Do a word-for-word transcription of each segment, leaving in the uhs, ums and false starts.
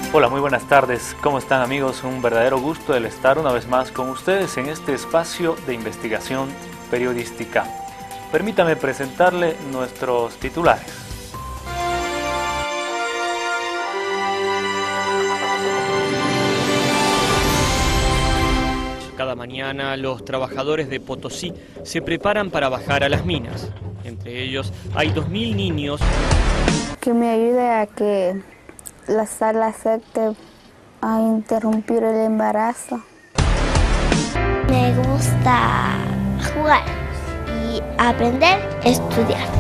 Hola, muy buenas tardes. ¿Cómo están, amigos? Un verdadero gusto el estar una vez más con ustedes en este espacio de investigación periodística. Permítame presentarle nuestros titulares. Cada mañana los trabajadores de Potosí se preparan para bajar a las minas. Entre ellos hay dos mil niños. Que me ayude a que la sal acepte a interrumpir el embarazo. Me gusta jugar y aprender a estudiar.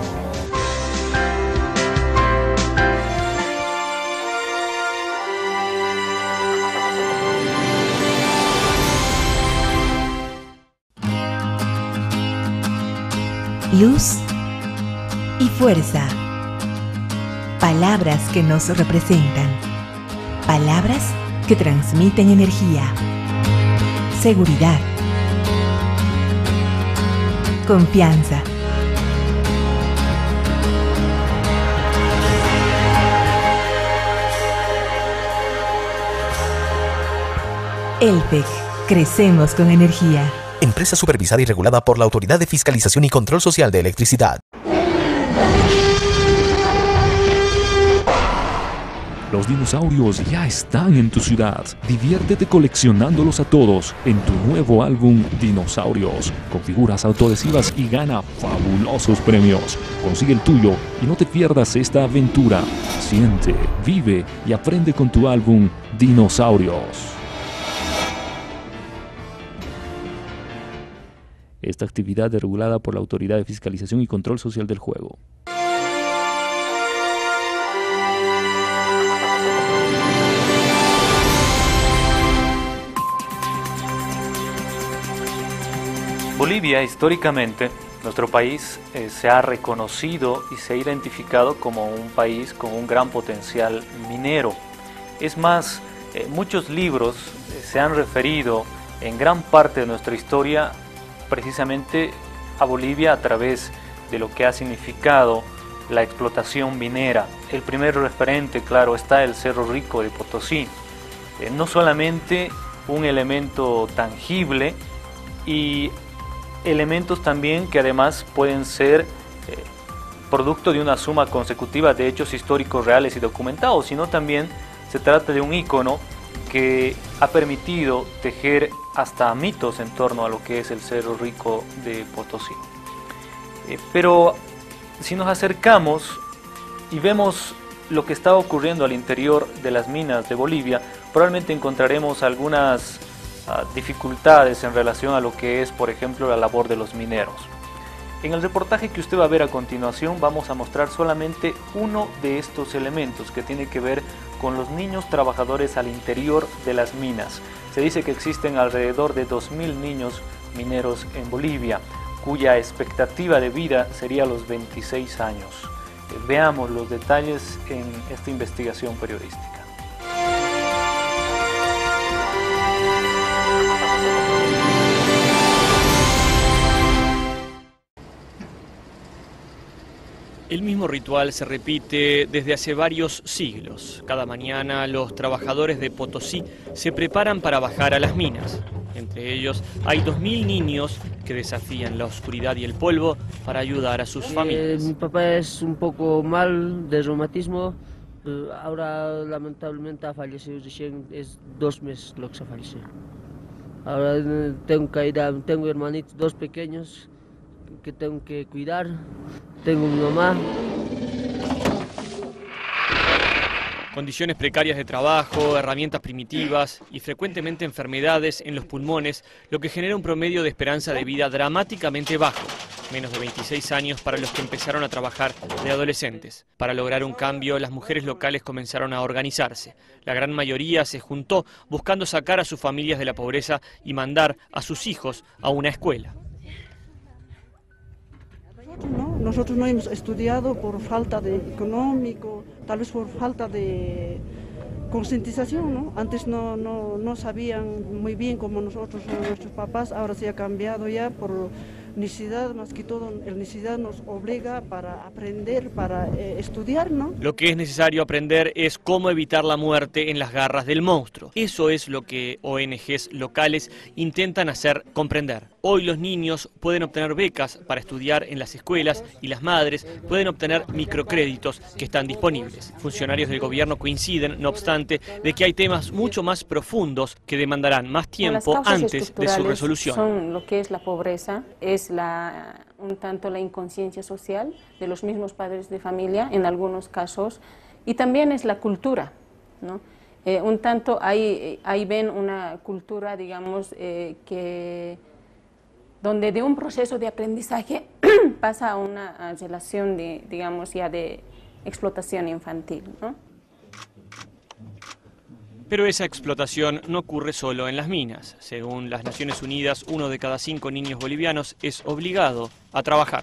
Luz y fuerza. Palabras que nos representan. Palabras que transmiten energía. Seguridad. Confianza. ELPEC. Crecemos con energía. Empresa supervisada y regulada por la Autoridad de Fiscalización y Control Social de Electricidad. Los dinosaurios ya están en tu ciudad. Diviértete coleccionándolos a todos en tu nuevo álbum Dinosaurios, con figuras autoadhesivas y gana fabulosos premios. Consigue el tuyo y no te pierdas esta aventura. Siente, vive y aprende con tu álbum Dinosaurios. Esta actividad es regulada por la Autoridad de Fiscalización y Control Social del Juego. Bolivia, históricamente, nuestro país eh, se ha reconocido y se ha identificado como un país con un gran potencial minero. Es más, eh, muchos libros eh, se han referido en gran parte de nuestra historia precisamente a Bolivia a través de lo que ha significado la explotación minera. El primer referente, claro, está el Cerro Rico de Potosí. Eh, no solamente un elemento tangible y elementos también que además pueden ser eh, producto de una suma consecutiva de hechos históricos reales y documentados, sino también se trata de un ícono que ha permitido tejer hasta mitos en torno a lo que es el Cerro Rico de Potosí. Eh, pero si nos acercamos y vemos lo que está ocurriendo al interior de las minas de Bolivia, probablemente encontraremos algunas uh, dificultades en relación a lo que es, por ejemplo, la labor de los mineros. En el reportaje que usted va a ver a continuación vamos a mostrar solamente uno de estos elementos que tiene que ver con los niños trabajadores al interior de las minas. Se dice que existen alrededor de dos mil niños mineros en Bolivia, cuya expectativa de vida sería los veintiséis años. Eh, veamos los detalles en esta investigación periodística. El mismo ritual se repite desde hace varios siglos. Cada mañana los trabajadores de Potosí se preparan para bajar a las minas. Entre ellos hay dos mil niños que desafían la oscuridad y el polvo para ayudar a sus familias. Eh, mi papá es un poco mal de reumatismo. Eh, ahora lamentablemente ha fallecido recién, es dos meses lo que se falleció. Ahora eh, tengo que ir a, tengo hermanitos, dos pequeños que tengo que cuidar. Tengo mi mamá. Condiciones precarias de trabajo, herramientas primitivas y frecuentemente enfermedades en los pulmones, lo que genera un promedio de esperanza de vida dramáticamente bajo, menos de veintiséis años para los que empezaron a trabajar de adolescentes. Para lograr un cambio, las mujeres locales comenzaron a organizarse. La gran mayoría se juntó buscando sacar a sus familias de la pobreza y mandar a sus hijos a una escuela. ¿No? Nosotros no hemos estudiado por falta de económico, tal vez por falta de concientización, ¿no? Antes no, no, no sabían muy bien como nosotros, nuestros papás, ahora sí ha cambiado ya por necesidad, más que todo, la necesidad nos obliga para aprender, para eh, estudiar, ¿no? Lo que es necesario aprender es cómo evitar la muerte en las garras del monstruo. Eso es lo que O N Ges locales intentan hacer comprender. Hoy los niños pueden obtener becas para estudiar en las escuelas y las madres pueden obtener microcréditos que están disponibles. Funcionarios del gobierno coinciden, no obstante, de que hay temas mucho más profundos que demandarán más tiempo antes de su resolución. Son lo que es la pobreza, es la, un tanto la inconsciencia social de los mismos padres de familia en algunos casos, y también es la cultura, ¿no? Eh, un tanto ahí, ahí ven una cultura, digamos, eh, que donde de un proceso de aprendizaje pasa a una relación de, digamos, ya de explotación infantil, ¿no? Pero esa explotación no ocurre solo en las minas. Según las Naciones Unidas, uno de cada cinco niños bolivianos es obligado a trabajar.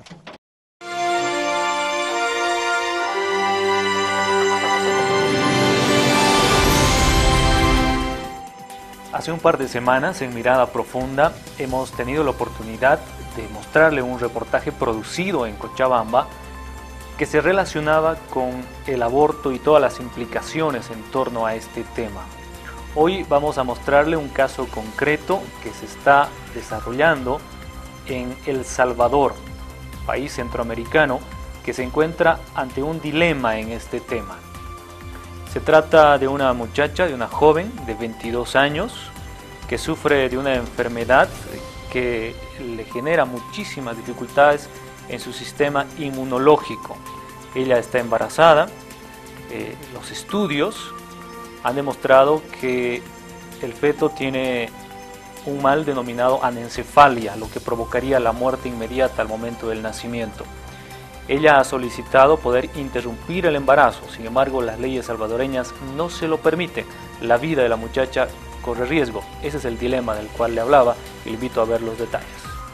Hace un par de semanas, en Mirada Profunda, hemos tenido la oportunidad de mostrarle un reportaje producido en Cochabamba que se relacionaba con el aborto y todas las implicaciones en torno a este tema. Hoy vamos a mostrarle un caso concreto que se está desarrollando en El Salvador, país centroamericano que se encuentra ante un dilema en este tema. Se trata de una muchacha, de una joven de veintidós años que sufre de una enfermedad que le genera muchísimas dificultades en su sistema inmunológico. Ella está embarazada. Eh, los estudios han demostrado que el feto tiene un mal denominado anencefalia, lo que provocaría la muerte inmediata al momento del nacimiento. Ella ha solicitado poder interrumpir el embarazo, sin embargo las leyes salvadoreñas no se lo permiten. La vida de la muchacha corre riesgo. Ese es el dilema del cual le hablaba y le invito a ver los detalles.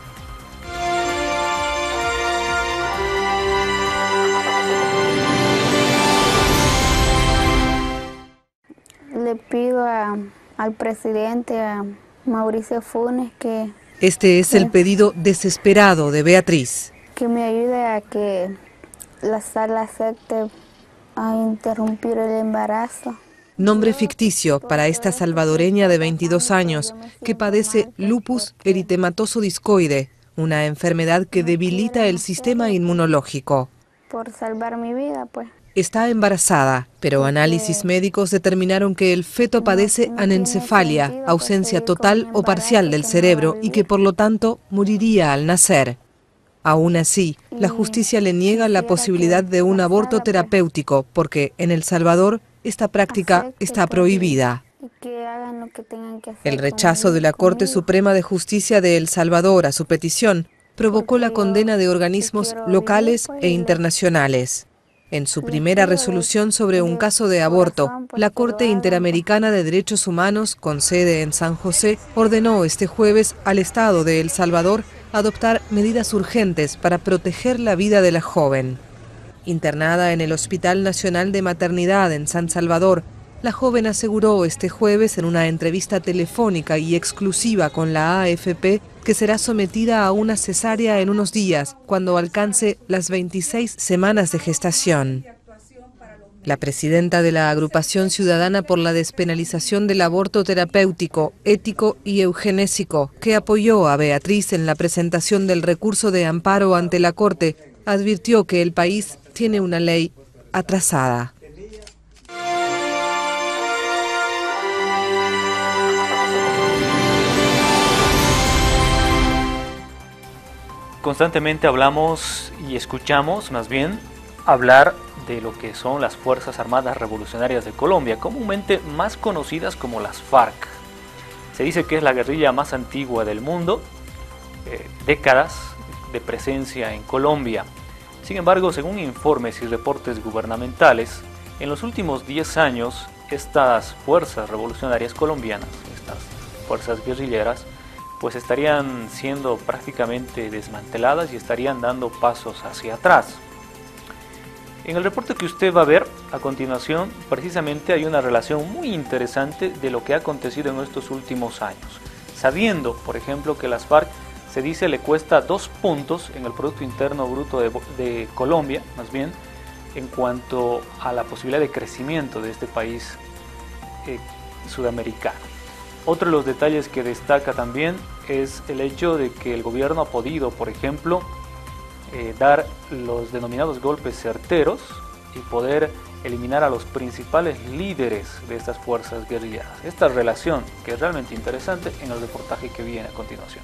Le pido a, al presidente, a Mauricio Funes, que... Este es el pedido desesperado de Beatriz. Que me ayude a que la sala acepte a interrumpir el embarazo. Nombre ficticio para esta salvadoreña de veintidós años que padece lupus eritematoso discoide, una enfermedad que debilita el sistema inmunológico. Por salvar mi vida, pues. Está embarazada, pero análisis médicos determinaron que el feto padece anencefalia, ausencia total o parcial del cerebro y que por lo tanto moriría al nacer. Aún así, la justicia le niega la posibilidad de un aborto terapéutico porque en El Salvador esta práctica está prohibida. El rechazo de la Corte Suprema de Justicia de El Salvador a su petición provocó la condena de organismos locales e internacionales. En su primera resolución sobre un caso de aborto, la Corte Interamericana de Derechos Humanos, con sede en San José, ordenó este jueves al Estado de El Salvador adoptar medidas urgentes para proteger la vida de la joven. Internada en el Hospital Nacional de Maternidad en San Salvador, la joven aseguró este jueves en una entrevista telefónica y exclusiva con la A F P que será sometida a una cesárea en unos días, cuando alcance las veintiséis semanas de gestación. La presidenta de la Agrupación Ciudadana por la Despenalización del Aborto Terapéutico, Ético y Eugenésico, que apoyó a Beatriz en la presentación del recurso de amparo ante la Corte, advirtió que el país tiene una ley atrasada. Constantemente hablamos y escuchamos, más bien, hablar de lo que son las Fuerzas Armadas Revolucionarias de Colombia, comúnmente más conocidas como las FARC. Se dice que es la guerrilla más antigua del mundo, eh, décadas de presencia en Colombia. Sin embargo, según informes y reportes gubernamentales, en los últimos diez años, estas fuerzas revolucionarias colombianas, estas fuerzas guerrilleras, pues estarían siendo prácticamente desmanteladas y estarían dando pasos hacia atrás. En el reporte que usted va a ver a continuación, precisamente hay una relación muy interesante de lo que ha acontecido en estos últimos años. Sabiendo, por ejemplo, que las FARC se dice le cuesta dos puntos en el Producto Interno Bruto de, de Colombia, más bien, en cuanto a la posibilidad de crecimiento de este país eh, sudamericano. Otro de los detalles que destaca también es el hecho de que el gobierno ha podido, por ejemplo, eh, dar los denominados golpes certeros y poder eliminar a los principales líderes de estas fuerzas guerrilleras. Esta relación, que es realmente interesante, en el reportaje que viene a continuación.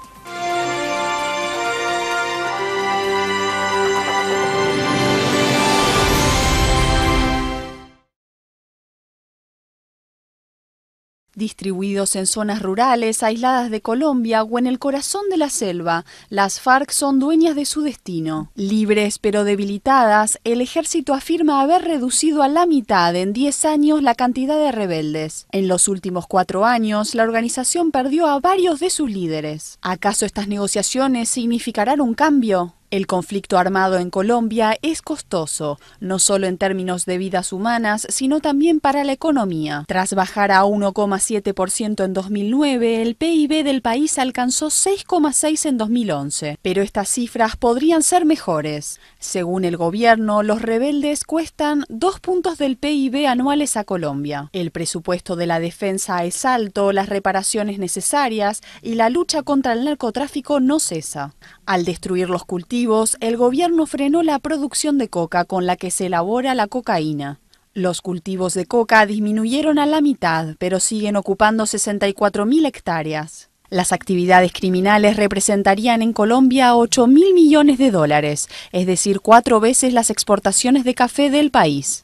Distribuidos en zonas rurales, aisladas de Colombia o en el corazón de la selva, las FARC son dueñas de su destino. Libres pero debilitadas, el ejército afirma haber reducido a la mitad en diez años la cantidad de rebeldes. En los últimos cuatro años, la organización perdió a varios de sus líderes. ¿Acaso estas negociaciones significarán un cambio? El conflicto armado en Colombia es costoso, no solo en términos de vidas humanas, sino también para la economía. Tras bajar a uno coma siete por ciento en dos mil nueve, el P I B del país alcanzó seis coma seis por ciento en dos mil once, pero estas cifras podrían ser mejores. Según el gobierno, los rebeldes cuestan dos puntos del P I B anuales a Colombia. El presupuesto de la defensa es alto, las reparaciones necesarias y la lucha contra el narcotráfico no cesa. Al destruir los cultivos, el gobierno frenó la producción de coca con la que se elabora la cocaína. Los cultivos de coca disminuyeron a la mitad, pero siguen ocupando sesenta y cuatro mil hectáreas. Las actividades criminales representarían en Colombia ocho mil millones de dólares, es decir, cuatro veces las exportaciones de café del país.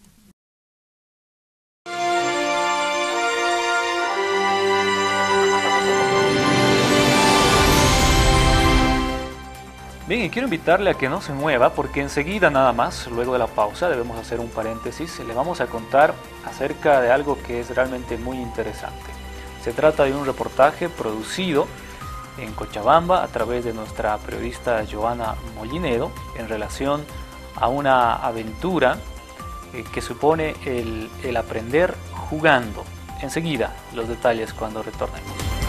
Bien, y quiero invitarle a que no se mueva porque enseguida nada más, luego de la pausa, debemos hacer un paréntesis, le vamos a contar acerca de algo que es realmente muy interesante. Se trata de un reportaje producido en Cochabamba a través de nuestra periodista Joana Mollinedo en relación a una aventura eh, que supone el, el aprender jugando. Enseguida los detalles cuando retornemos.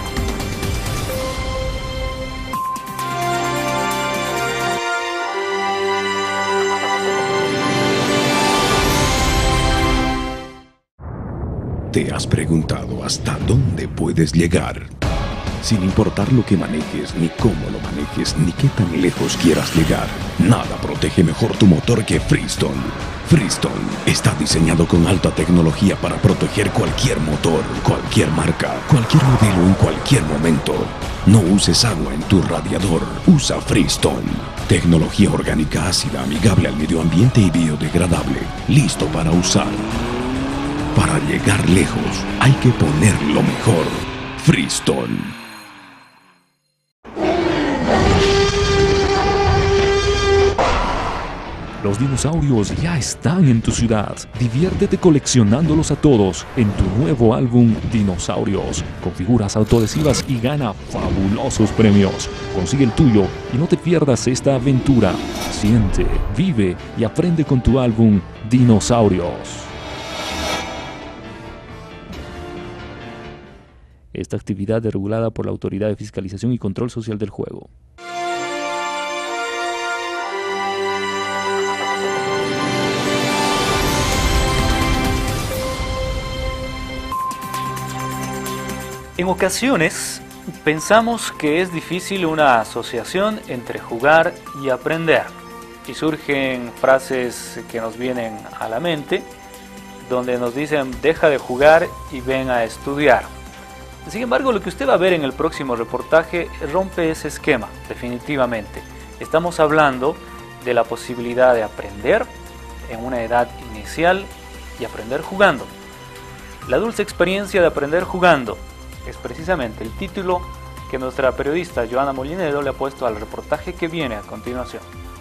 ¿Te has preguntado hasta dónde puedes llegar? Sin importar lo que manejes, ni cómo lo manejes, ni qué tan lejos quieras llegar, nada protege mejor tu motor que Freestone. Freestone está diseñado con alta tecnología para proteger cualquier motor, cualquier marca, cualquier modelo en cualquier momento. No uses agua en tu radiador, usa Freestone. Tecnología orgánica ácida, amigable al medio ambiente y biodegradable, listo para usar. Para llegar lejos, hay que poner lo mejor. Freestone. Los dinosaurios ya están en tu ciudad. Diviértete coleccionándolos a todos en tu nuevo álbum Dinosaurios, con figuras autoadhesivas y gana fabulosos premios. Consigue el tuyo y no te pierdas esta aventura. Siente, vive y aprende con tu álbum Dinosaurios. Esta actividad es regulada por la Autoridad de Fiscalización y Control Social del Juego. En ocasiones pensamos que es difícil una asociación entre jugar y aprender, y surgen frases que nos vienen a la mente, donde nos dicen deja de jugar y ven a estudiar. Sin embargo, lo que usted va a ver en el próximo reportaje rompe ese esquema, definitivamente. Estamos hablando de la posibilidad de aprender en una edad inicial y aprender jugando. La dulce experiencia de aprender jugando es precisamente el título que nuestra periodista Joana Mollinedo le ha puesto al reportaje que viene a continuación.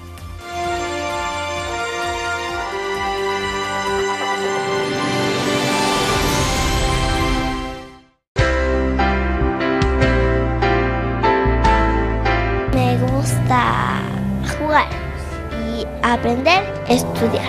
Me gusta jugar y aprender a estudiar.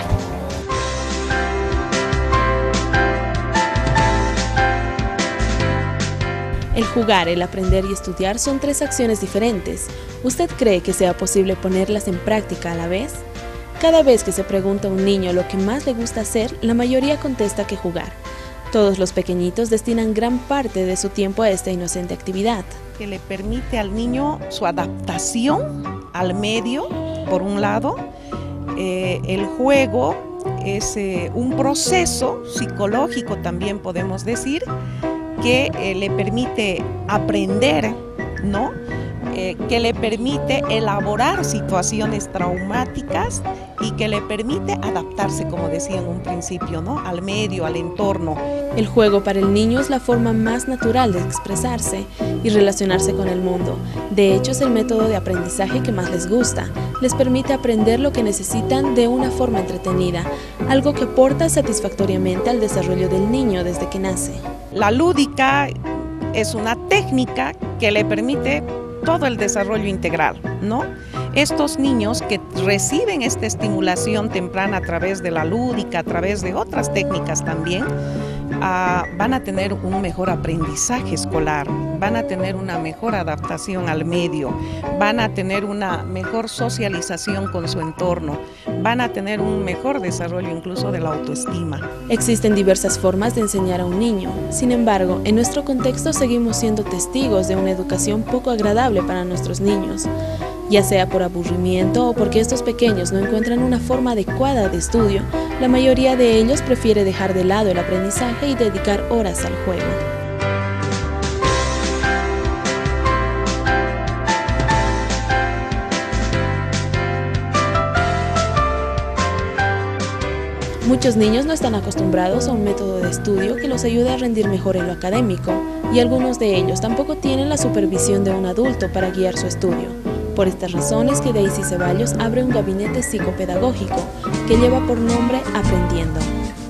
El jugar, el aprender y estudiar son tres acciones diferentes. ¿Usted cree que sea posible ponerlas en práctica a la vez? Cada vez que se pregunta a un niño lo que más le gusta hacer, la mayoría contesta que jugar. Todos los pequeñitos destinan gran parte de su tiempo a esta inocente actividad. Que le permite al niño su adaptación al medio, por un lado. Eh, el juego es eh, un proceso psicológico, también podemos decir, que eh, le permite aprender, ¿no? Eh, que le permite elaborar situaciones traumáticas y que le permite adaptarse, como decía en un principio, ¿no? Al medio, al entorno. El juego para el niño es la forma más natural de expresarse y relacionarse con el mundo. De hecho, es el método de aprendizaje que más les gusta. Les permite aprender lo que necesitan de una forma entretenida, algo que aporta satisfactoriamente al desarrollo del niño desde que nace. La lúdica es una técnica que le permite todo el desarrollo integral, ¿no? Estos niños que reciben esta estimulación temprana a través de la lúdica, a través de otras técnicas también, uh, van a tener un mejor aprendizaje escolar, van a tener una mejor adaptación al medio, van a tener una mejor socialización con su entorno, van a tener un mejor desarrollo incluso de la autoestima. Existen diversas formas de enseñar a un niño. Sin embargo, en nuestro contexto seguimos siendo testigos de una educación poco agradable para nuestros niños, ya sea por aburrimiento o porque estos pequeños no encuentran una forma adecuada de estudio. La mayoría de ellos prefiere dejar de lado el aprendizaje y dedicar horas al juego. Muchos niños no están acostumbrados a un método de estudio que los ayude a rendir mejor en lo académico, y algunos de ellos tampoco tienen la supervisión de un adulto para guiar su estudio. Por estas razones que Daisy Ceballos abre un gabinete psicopedagógico que lleva por nombre Aprendiendo.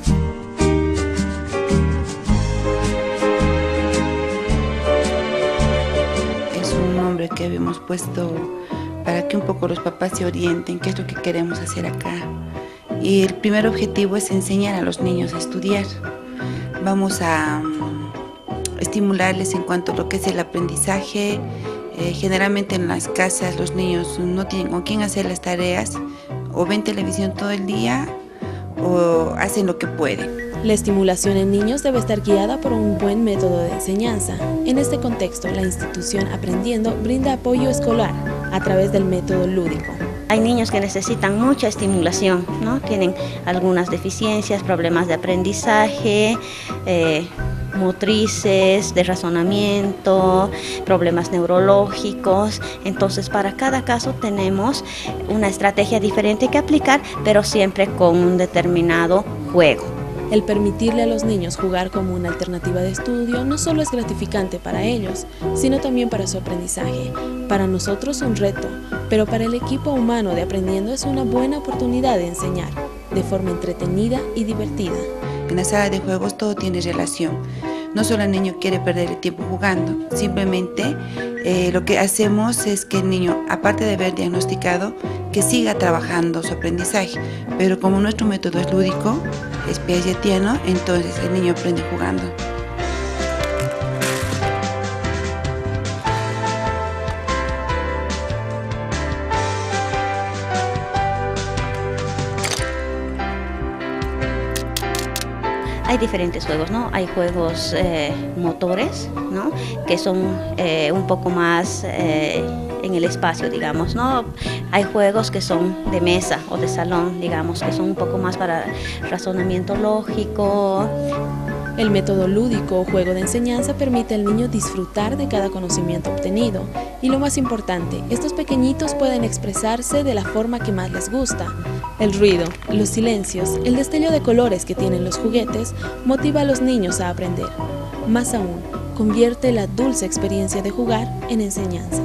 Es un nombre que habíamos puesto para que un poco los papás se orienten qué es lo que queremos hacer acá. Y el primer objetivo es enseñar a los niños a estudiar. Vamos a um, estimularles en cuanto a lo que es el aprendizaje. Eh, generalmente en las casas los niños no tienen con quién hacer las tareas, o ven televisión todo el día o hacen lo que pueden. La estimulación en niños debe estar guiada por un buen método de enseñanza. En este contexto, la institución Aprendiendo brinda apoyo escolar a través del método lúdico. Hay niños que necesitan mucha estimulación, ¿no? Tienen algunas deficiencias, problemas de aprendizaje, eh, motrices, de razonamiento, problemas neurológicos. Entonces, para cada caso tenemos una estrategia diferente que aplicar, pero siempre con un determinado juego. El permitirle a los niños jugar como una alternativa de estudio no solo es gratificante para ellos, sino también para su aprendizaje. Para nosotros un reto, pero para el equipo humano de Aprendiendo es una buena oportunidad de enseñar, de forma entretenida y divertida. En la sala de juegos todo tiene relación. No solo el niño quiere perder el tiempo jugando, simplemente eh, lo que hacemos es que el niño, aparte de haber diagnosticado, que siga trabajando su aprendizaje. Pero como nuestro método es lúdico, es piagetiano, entonces el niño aprende jugando. Hay diferentes juegos, ¿no? Hay juegos eh, motores, ¿no? Que son eh, un poco más eh, en el espacio, digamos, ¿no? Hay juegos que son de mesa o de salón, digamos, que son un poco más para razonamiento lógico. El método lúdico o juego de enseñanza permite al niño disfrutar de cada conocimiento obtenido. Y lo más importante, estos pequeñitos pueden expresarse de la forma que más les gusta. El ruido, los silencios, el destello de colores que tienen los juguetes motiva a los niños a aprender. Más aún, convierte la dulce experiencia de jugar en enseñanza.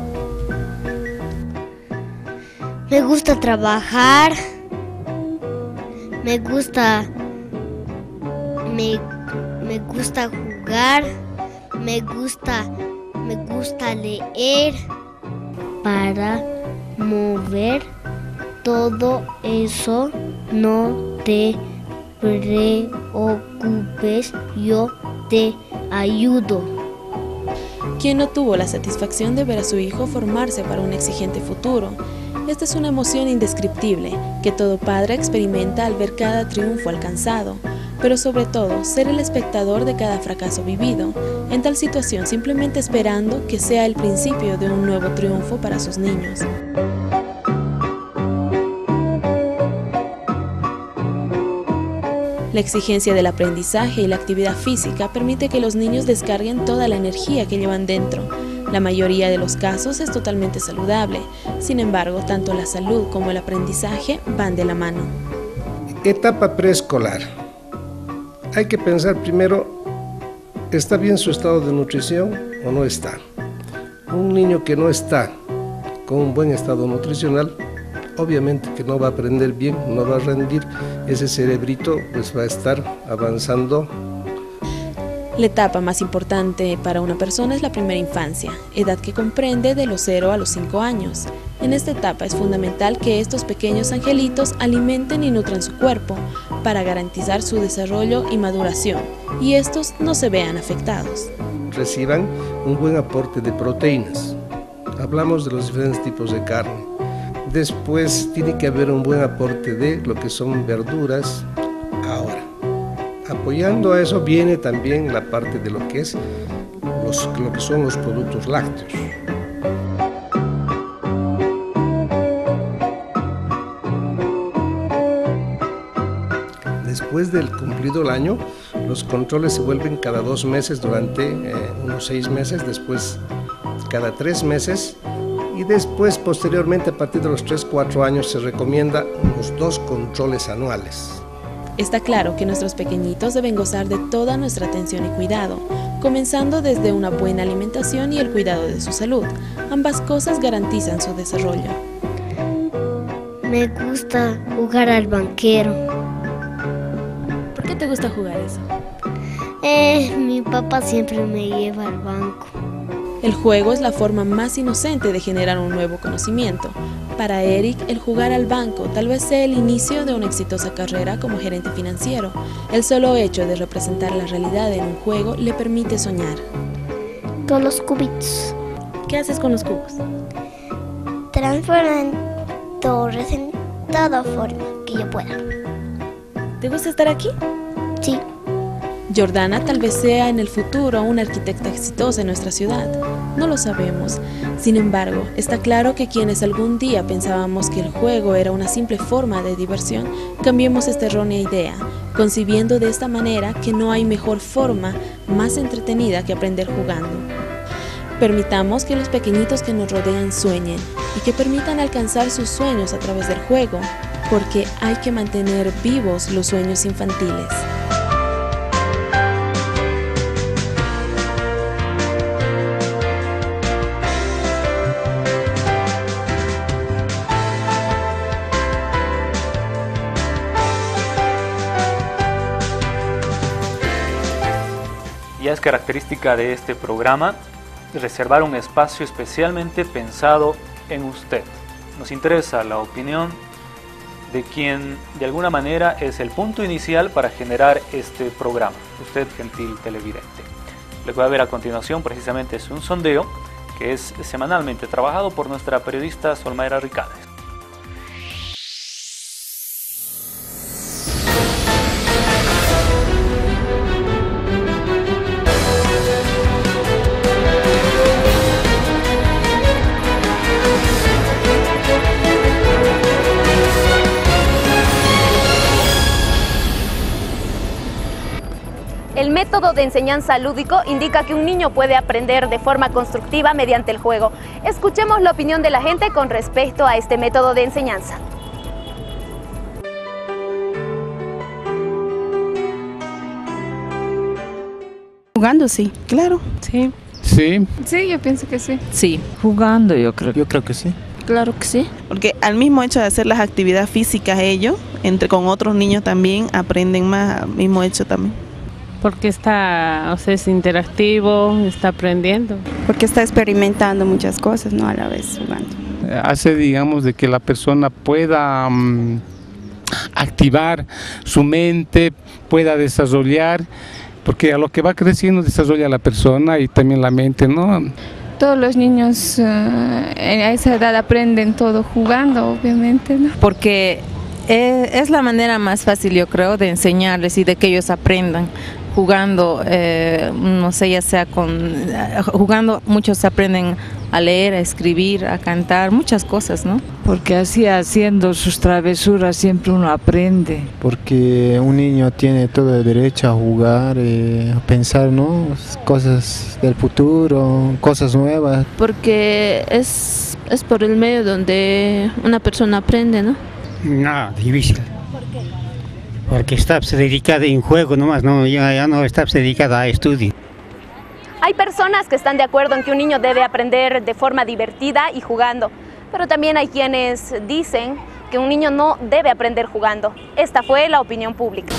Me gusta trabajar, me gusta, me, me gusta jugar, me gusta, me gusta leer. Para mover todo eso, no te preocupes, yo te ayudo. ¿Quién no tuvo la satisfacción de ver a su hijo formarse para un exigente futuro? Esta es una emoción indescriptible que todo padre experimenta al ver cada triunfo alcanzado, pero sobre todo ser el espectador de cada fracaso vivido, en tal situación simplemente esperando que sea el principio de un nuevo triunfo para sus niños. La exigencia del aprendizaje y la actividad física permite que los niños descarguen toda la energía que llevan dentro. La mayoría de los casos es totalmente saludable, sin embargo, tanto la salud como el aprendizaje van de la mano. Etapa preescolar. Hay que pensar primero, ¿está bien su estado de nutrición o no está? Un niño que no está con un buen estado nutricional, obviamente que no va a aprender bien, no va a rendir, ese cerebrito pues va a estar avanzando. La etapa más importante para una persona es la primera infancia, edad que comprende de los cero a los cinco años. En esta etapa es fundamental que estos pequeños angelitos alimenten y nutran su cuerpo para garantizar su desarrollo y maduración, y estos no se vean afectados. Reciban un buen aporte de proteínas. Hablamos de los diferentes tipos de carne. Después tiene que haber un buen aporte de lo que son verduras. Ahora, apoyando a eso viene también la parte de lo que es los, lo que son los productos lácteos. Después del cumplido el año, los controles se vuelven cada dos meses durante eh, unos seis meses, después cada tres meses y después posteriormente a partir de los tres, cuatro años se recomienda unos dos controles anuales. Está claro que nuestros pequeñitos deben gozar de toda nuestra atención y cuidado, comenzando desde una buena alimentación y el cuidado de su salud. Ambas cosas garantizan su desarrollo. Me gusta jugar al banquero. ¿Por qué te gusta jugar eso? Eh, mi papá siempre me lleva al banco. El juego es la forma más inocente de generar un nuevo conocimiento. Para Eric, el jugar al banco tal vez sea el inicio de una exitosa carrera como gerente financiero. El solo hecho de representar la realidad en un juego le permite soñar. Con los cubitos. ¿Qué haces con los cubos? Transforman torres en toda forma que yo pueda. ¿Te gusta estar aquí? Sí. Jordana tal vez sea en el futuro una arquitecta exitosa en nuestra ciudad. No lo sabemos. Sin embargo, está claro que quienes algún día pensábamos que el juego era una simple forma de diversión, cambiemos esta errónea idea, concibiendo de esta manera que no hay mejor forma más entretenida que aprender jugando. Permitamos que los pequeñitos que nos rodean sueñen y que permitan alcanzar sus sueños a través del juego, porque hay que mantener vivos los sueños infantiles. Ya es característica de este programa reservar un espacio especialmente pensado en usted. Nos interesa la opinión de quien de alguna manera es el punto inicial para generar este programa, usted, gentil televidente. Lo que va a ver a continuación precisamente es un sondeo que es semanalmente trabajado por nuestra periodista Solmayra Ricades. El método de enseñanza lúdico indica que un niño puede aprender de forma constructiva mediante el juego. Escuchemos la opinión de la gente con respecto a este método de enseñanza. Jugando, sí, claro. Sí. Sí. Sí, yo pienso que sí. Sí. Jugando, yo creo. Yo creo que sí. Claro que sí. Porque al mismo hecho de hacer las actividades físicas ellos, entre con otros niños también aprenden más, al mismo hecho también. Porque está, o sea, es interactivo, está aprendiendo. Porque está experimentando muchas cosas, ¿no? A la vez jugando. Hace, digamos, de que la persona pueda um, activar su mente, pueda desarrollar porque a lo que va creciendo desarrolla la persona y también la mente, ¿no? Todos los niños uh, a esa edad aprenden todo jugando, obviamente, ¿no? Porque es, es la manera más fácil, yo creo, de enseñarles y de que ellos aprendan. Jugando, eh, no sé, ya sea con... Jugando muchos aprenden a leer, a escribir, a cantar, muchas cosas, ¿no? Porque así haciendo sus travesuras siempre uno aprende. Porque un niño tiene todo el derecho a jugar, eh, a pensar, ¿no? Cosas del futuro, cosas nuevas. Porque es, es por el medio donde una persona aprende, ¿no? No, difícil. ¿Por qué? Porque está dedicada en juego nomás, no, ya, ya no está dedicada a estudio. Hay personas que están de acuerdo en que un niño debe aprender de forma divertida y jugando, pero también hay quienes dicen que un niño no debe aprender jugando. Esta fue la opinión pública.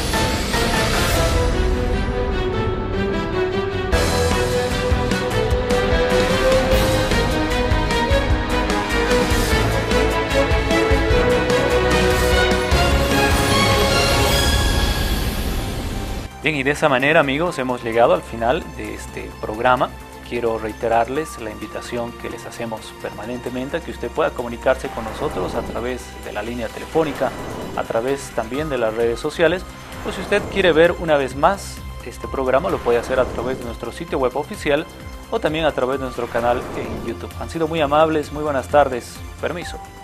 Bien, y de esa manera, amigos, hemos llegado al final de este programa. Quiero reiterarles la invitación que les hacemos permanentemente a que usted pueda comunicarse con nosotros a través de la línea telefónica, a través también de las redes sociales, o si usted quiere ver una vez más este programa, lo puede hacer a través de nuestro sitio web oficial o también a través de nuestro canal en YouTube. Han sido muy amables, muy buenas tardes, permiso.